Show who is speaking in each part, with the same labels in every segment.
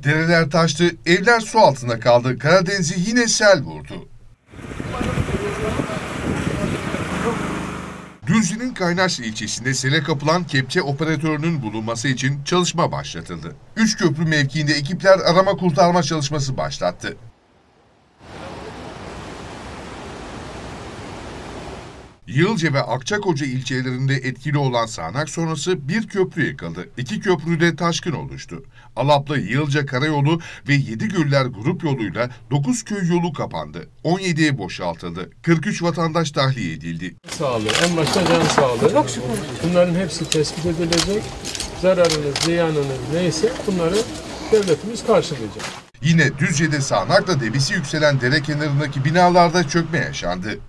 Speaker 1: Dereler taştı, evler su altında kaldı. Karadeniz'i yine sel vurdu. Düzce'nin Kaynaşlı ilçesinde sele kapılan kepçe operatörünün bulunması için çalışma başlatıldı. Üçköprü mevkiinde ekipler arama kurtarma çalışması başlattı. Yılca ve Akçakoca ilçelerinde etkili olan sağanak sonrası bir köprü yıkıldı. İki köprüde taşkın oluştu. Alaplı Yılca Karayolu ve Yedigöller grup yoluyla 9 köy yolu kapandı. 17'ye boşaltıldı. 43 vatandaş tahliye edildi.
Speaker 2: Sağlığı, en başta can sağlığı. Çok şükür. Bunların hepsi tespit edilecek. Zararınız, ziyanınız neyse bunları devletimiz karşılayacak.
Speaker 1: Yine Düzce'de sağanakla debisi yükselen dere kenarındaki binalarda çökme yaşandı.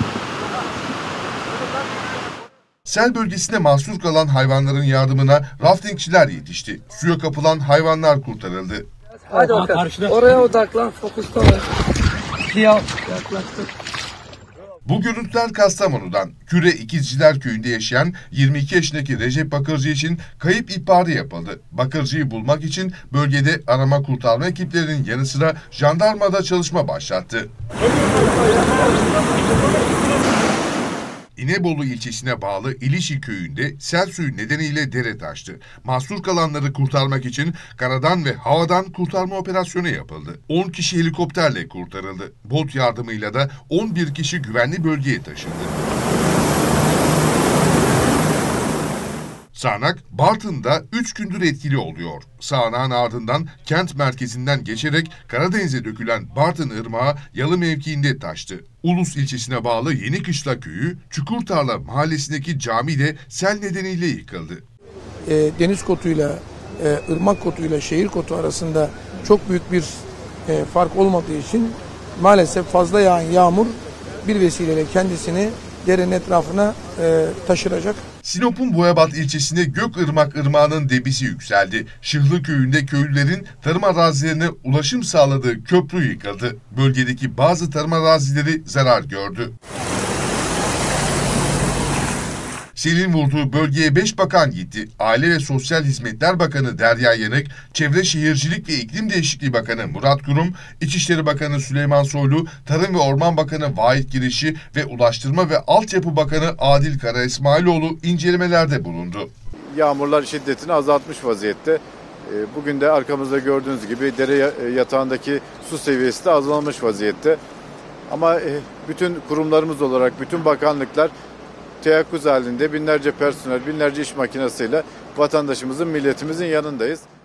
Speaker 1: Sel bölgesinde mahsur kalan hayvanların yardımına raftingçiler yetişti. Suya kapılan hayvanlar kurtarıldı.
Speaker 3: Hadi bakalım. Oraya odaklan, fokusta ol. Yaklaştık.
Speaker 1: Bu görüntüler Kastamonu'dan. Küre İkizciler Köyü'nde yaşayan 22 yaşındaki Recep Bakırcı için kayıp ihbarı yapıldı. Bakırcı'yı bulmak için bölgede arama kurtarma ekiplerinin yanı sıra jandarmada çalışma başlattı. İnebolu ilçesine bağlı İlişi köyünde sel suyu nedeniyle dere taştı. Mahsur kalanları kurtarmak için karadan ve havadan kurtarma operasyonu yapıldı. 10 kişi helikopterle kurtarıldı. Bot yardımıyla da 11 kişi güvenli bölgeye taşındı. Sağanak, Bartın'da 3 gündür etkili oluyor. Sağanağın ardından kent merkezinden geçerek Karadeniz'e dökülen Bartın Irmağı Yalı mevkiinde taştı. Ulus ilçesine bağlı Yenikışla köyü, Çukurtarla mahallesindeki cami de sel nedeniyle yıkıldı.
Speaker 4: Deniz kotuyla, ırmak kotuyla şehir kotu arasında çok büyük bir fark olmadığı için maalesef fazla yağan yağmur bir vesileyle kendisini derenin etrafına taşıracak.
Speaker 1: Sinop'un Boyabat ilçesinde Gökırmak Irmağı'nın debisi yükseldi. Şıhlı köyünde köylülerin tarım arazilerine ulaşım sağladığı köprü yıkıldı. Bölgedeki bazı tarım arazileri zarar gördü. Selin vurduğu bölgeye 5 bakan gitti. Aile ve Sosyal Hizmetler Bakanı Derya Yanık, Çevre Şehircilik ve İklim Değişikliği Bakanı Murat Kurum, İçişleri Bakanı Süleyman Soylu, Tarım ve Orman Bakanı Vahit Girişi ve Ulaştırma ve Altyapı Bakanı Adil Kara İsmailoğlu incelemelerde bulundu.
Speaker 5: Yağmurlar şiddetini azaltmış vaziyette. Bugün de arkamızda gördüğünüz gibi dere yatağındaki su seviyesi de azalmış vaziyette. Ama bütün kurumlarımız olarak bütün bakanlıklar teyakkuz halinde binlerce personel, binlerce iş makinesiyle vatandaşımızın, milletimizin yanındayız.